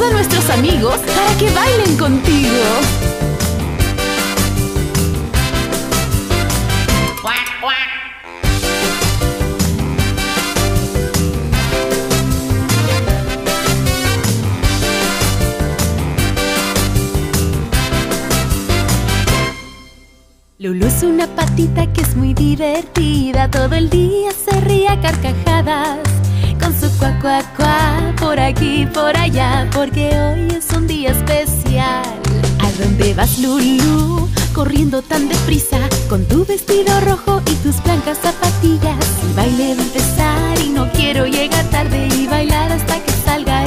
a nuestros amigos para que bailen contigo. Lulu es una patita que es muy divertida. Todo el día se ríe a carcajadas con su cuac, cuac, cuac, por aquí, por allá, porque hoy es un día especial. ¿A dónde vas, Lulu? Corriendo tan deprisa, con tu vestido rojo y tus blancas zapatillas. El baile va a empezar y no quiero llegar tarde y bailar hasta que salga